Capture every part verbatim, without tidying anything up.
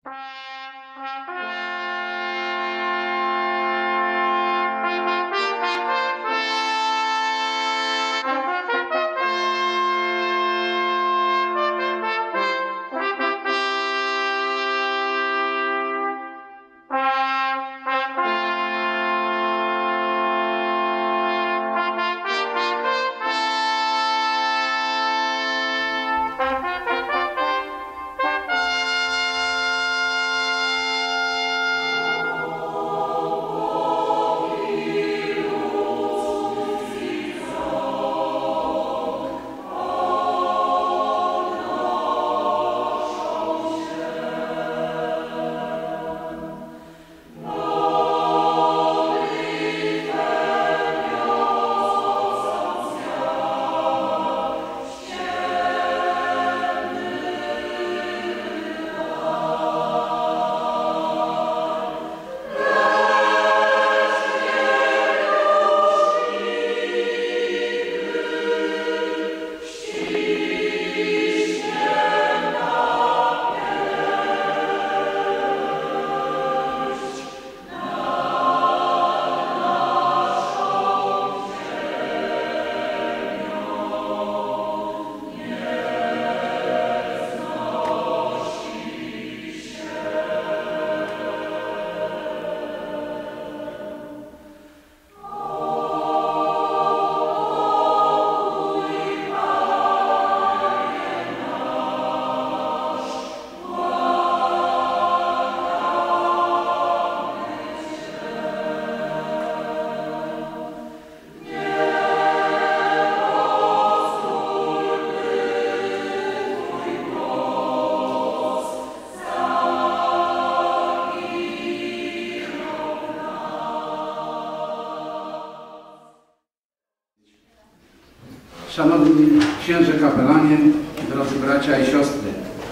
Szanowni księże kapelanie, drodzy bracia i siostry,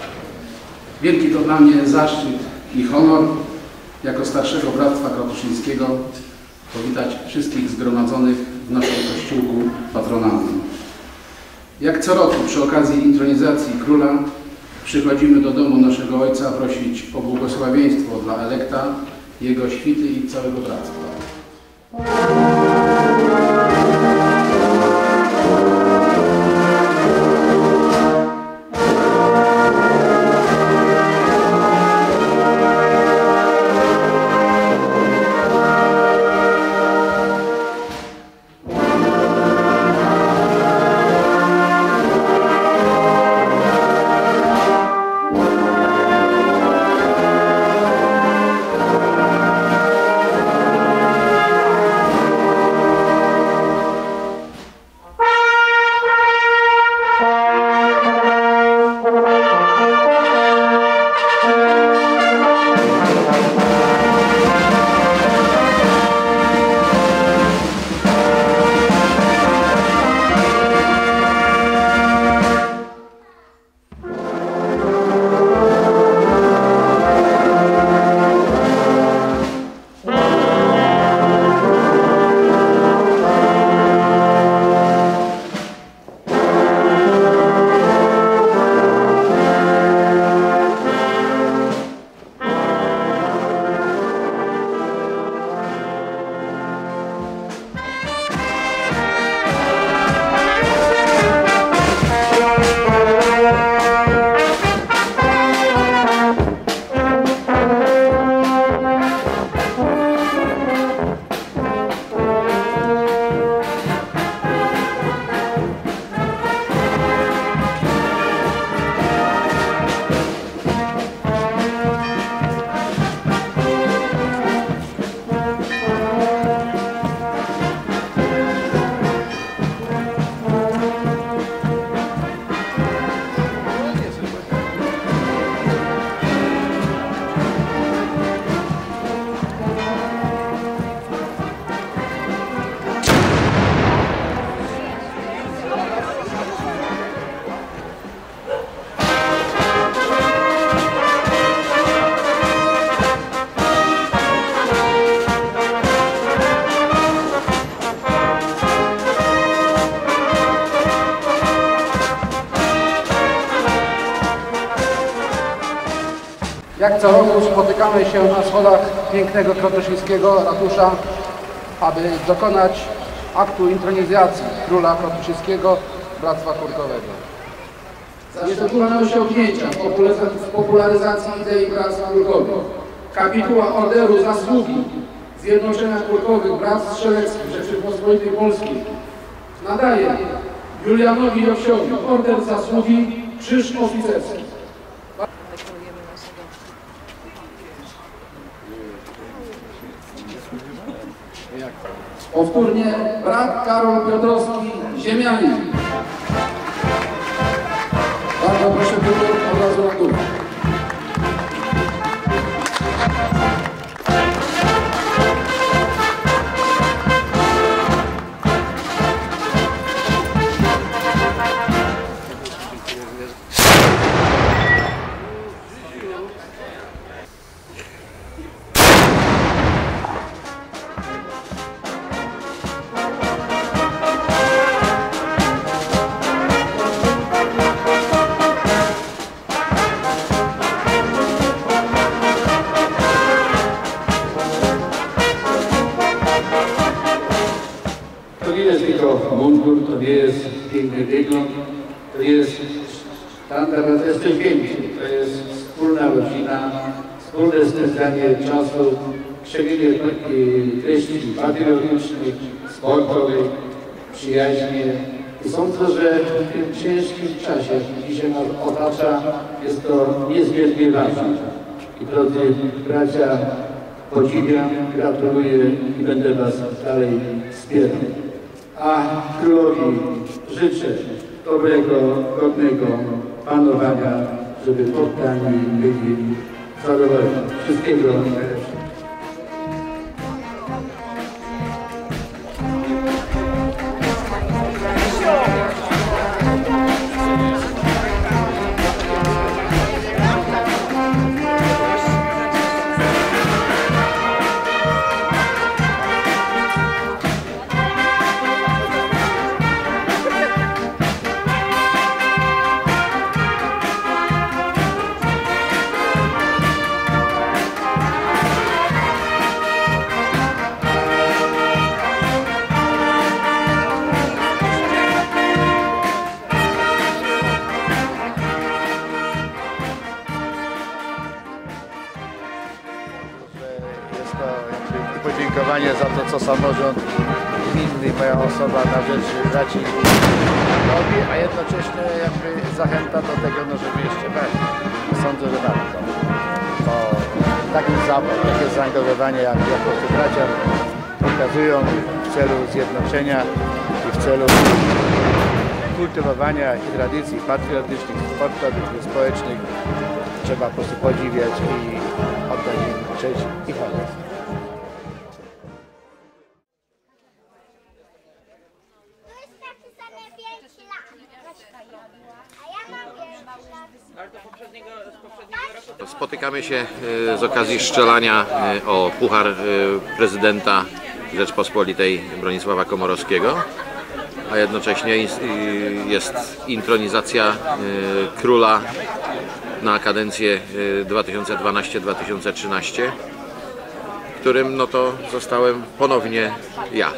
wielki to dla mnie zaszczyt i honor jako starszego bractwa krotoszyńskiego powitać wszystkich zgromadzonych w naszym kościółku patronalnym. Jak co roku przy okazji intronizacji króla przychodzimy do domu naszego ojca prosić o błogosławieństwo dla elekta, jego świty i całego bractwa. Thank Jak co roku spotykamy się na schodach pięknego krotoszyńskiego ratusza, aby dokonać aktu intronizacji króla krotoszyńskiego Bractwa Hurtowego. Za szczególne osiągnięcia w popularyzacji idei Bractwa Hurtowych, kapituła Orderu Zasługi Zjednoczenia Hurtowych Bractw Strzeleckich Rzeczypospolitej Polskiej nadaje Julianowi Josiowi Order Zasługi Krzyż Oficerski. Powtórnie brat Karol Piotrowski, ziemianin. Bardzo proszę Piotr, od razu na dół. To nie jest tylko mundur, to nie jest piękny wygląd, to jest sztandar, to jest coś więcej. To jest wspólna rodzina, wspólne spędzanie czasu, krzewienie treści patriotycznych, sportowych, przyjaźnie. I sądzę, że w tym ciężkim czasie, jaki dzisiaj nas otacza, jest to niezmiernie ważne. I drodzy bracia, podziwiam, gratuluję i będę Was dalej wspierał. A królowi życzę dobrego, godnego panowania, żeby poddani byli zadowoleni. Wszystkiego najlepszego. Podziękowanie za to, co samorząd gminny i moja osoba na rzecz braci robi, a jednocześnie jakby zachęta do tego, no żeby jeszcze bardziej. Sądzę, że warto. Bo taki zapał, takie zaangażowanie, jak, jak ci bracia pokazują w celu zjednoczenia i w celu kultywowania i tradycji patriotycznych, sportowych i społecznych trzeba po prostu podziwiać i oddać im cześć i honor. Spotykamy się z okazji strzelania o puchar prezydenta Rzeczpospolitej Bronisława Komorowskiego, a jednocześnie jest intronizacja króla na kadencję dwa tysiące dwanaście do dwa tysiące trzynastego, którym no to zostałem ponownie ja.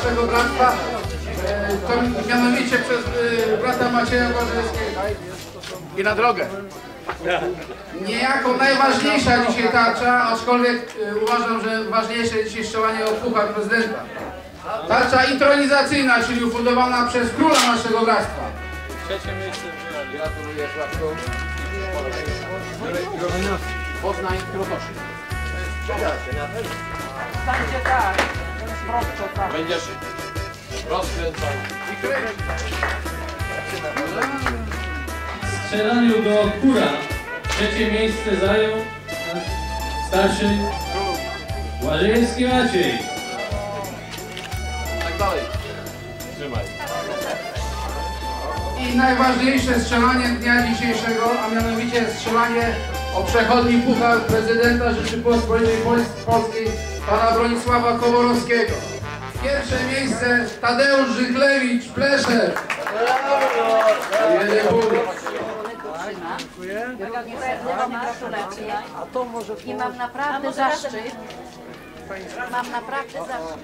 naszego bractwa, e, to mianowicie przez e, brata Macieja Błażejskiego. I na drogę. Niejako najważniejsza dzisiaj tarcza, aczkolwiek e, uważam, że ważniejsze jest dzisiaj strzelanie o puchar prezydenta. Tarcza intronizacyjna, czyli ufundowana przez króla naszego bractwa. Trzecie miejsce. Gratuluję, Sławku. Poznań, Krotoszyn. Stańcie tak. Prosto tak. Będziesz rozkręcał. I kręć. W strzelaniu do kura trzecie miejsce zajął starszy Błażejewski Maciej. Tak dalej. Trzymaj. I najważniejsze strzelanie dnia dzisiejszego, a mianowicie strzelanie o przechodni puchar prezydenta Rzeczypospolitej Polskiej pana Bronisława Komorowskiego. Pierwsze miejsce Tadeusz Żychlewicz, Pleszew. I mam naprawdę zaszczyt, mam naprawdę zaszczyt.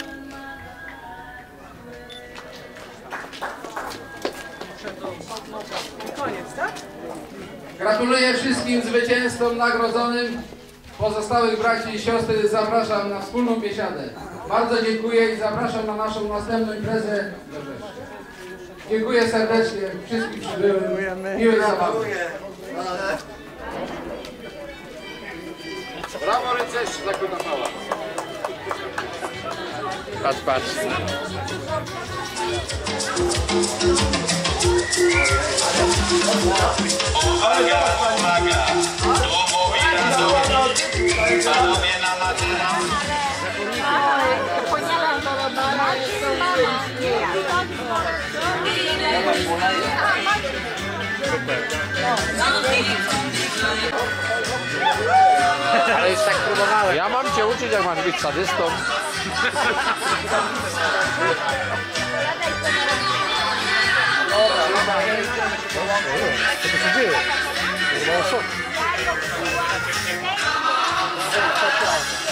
Gratuluję wszystkim zwycięzcom nagrodzonym. Pozostałych braci i siostry zapraszam na wspólną biesiadę. Bardzo dziękuję i zapraszam na naszą następną imprezę we wrześniu. Dziękuję serdecznie wszystkim przybyłym. Miłej zabawy. Brawo rycerz, zakłada pała. Patrz, patrz. Uwaga, uwaga! Tu mówi radownik, panowie na materach. Ponieważ do Rodora jest to nie Ale już tak próbowałem. Ja mam cię uczyć, jak mam być sadystą. Co to się dzieje? To chyba szok.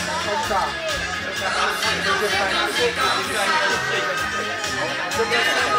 ja.